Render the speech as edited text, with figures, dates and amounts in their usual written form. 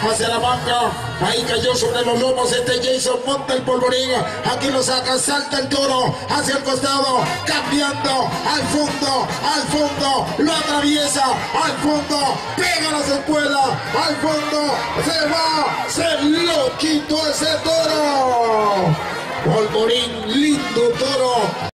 hacia la banca. Ahí cayó sobre los lomos este Jason, monta el polvorín. Aquí lo saca, salta el toro hacia el costado, cambiando al fondo, lo atraviesa al fondo, pega las espuelas, al fondo, se va, se lo quitó ese toro. Polvorín